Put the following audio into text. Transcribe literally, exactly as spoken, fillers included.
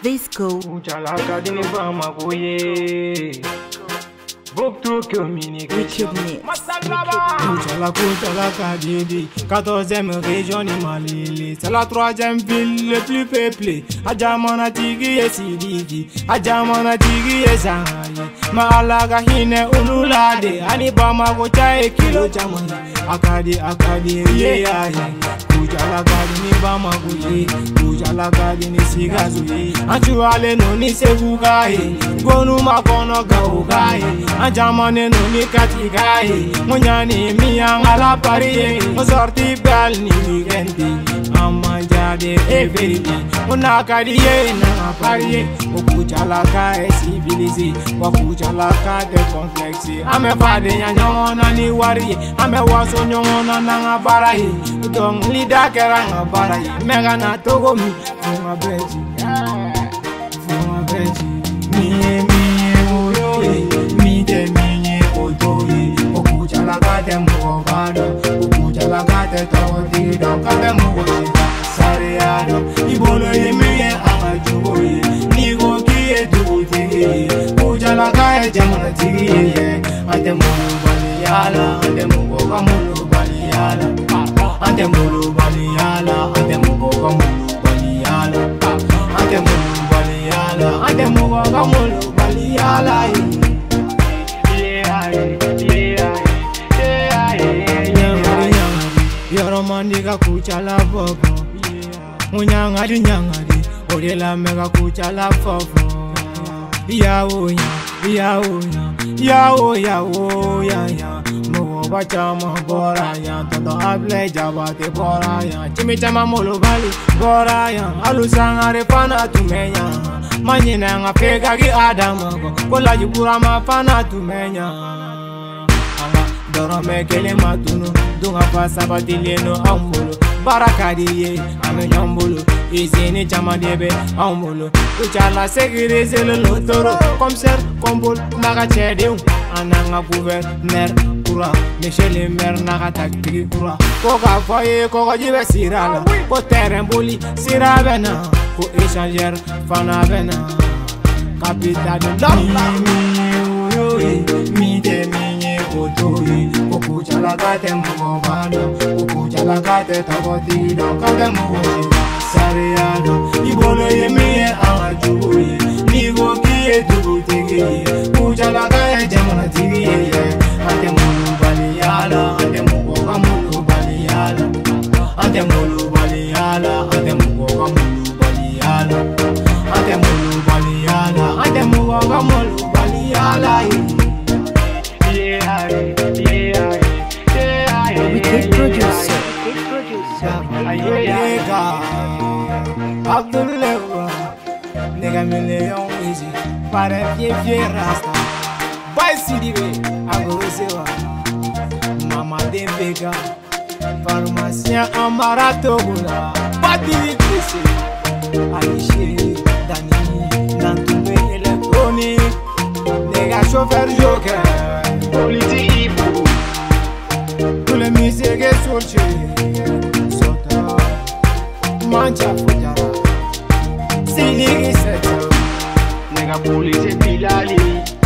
Visco. Uchalaka dini bama boye. Book to communication. Wicked Mix. Kuchala kuchala kadidi, quatorzième région du Mali. C'est la troisième ville le plus peuplée. Adjamana tigi et sidiki, Adjamana tigi et zangaye. Ma alaga hine ululade, anibama gocha e kilo jamani. Akadi akadi ye ye. Kuchala kadini bama goye, kuchala kadini sigazuye. Anchuale no ni segugaye, gonu makono gaugaye. Adjamane no ni katigaye. Munyani miyanga la pariye, o sorti bel ni weekendi, amanjade e verite, una kariye na pariye, o kuchala ka e civilisé, o kuchala ka de complexe, ame fade nyanyona ni wariye, ame waso nyona na baraye, dong lida keranga baraye, mega na togo mi, funga beji, funga beji, miye miye oyoye, mi de miye oyoye. Kuchala kate mugo bado, kuchala kate tawdido, kate mugo sariado. Ibolo yemiye amajuye, nigo kiye duguti. Kuchala kate jamana tiye, ante mugo baliyala, ante mugo kamulu baliyala, ante mugo baliyala, ante mugo kamulu baliyala, ante mugo baliyala, ante mugo kamulu baliyala. Mandiga kuchala bobo, munyangari nyangari, orela mega kuchala fofo. Yawo ya, yawo ya, yawo yawo ya ya. Mo bacha mo bora ya, todo hable jabate bora ya. Chimichama molo bali bora ya, alusangare pana tumenya. Manyina nga pega gi adama go, kola jibura ma pana tumenya. Doro me kele matunu, dunga pasa batileno amulo. Barakadiye, ame nyambulo, izini chama debe amulo. Kuchala segirize le lotoro, comme ser, kombol, naga chedeu. Ananga gouverneur, kura, Michel mer naga takti kura. Koga foye, koga jive sirala, ko terrain boli, sirabena, ko échangeur, fana bena. Capitale de l'homme, mi de mi. Kuchala kate mugo bado, kuchala kate tagotido, kate mugo sariado. Ibolo yemiye amajuye, nigo kiye dugutigi. Kuchala kate jamana tigi, ante mulu baliyala, ante mugo kamulu baliyala, ante mulu baliyala, ante mugo kamulu baliyala, ante mulu baliyala, ante mugo kamulu baliyala. Wicked producer. Nigga, Abdullah, nigga million easy, pare fie fie rasta. By C D B, agosewa, mama de vega, pharmacien amarato gula, pati kisi, Alice, Dani, Nantumbe électronique, nigga chauffeur joker, politique hip-hop. Tous les musiques et sorties, Sota, Mancha Fujara, Sidi Seta, Nega police pilali.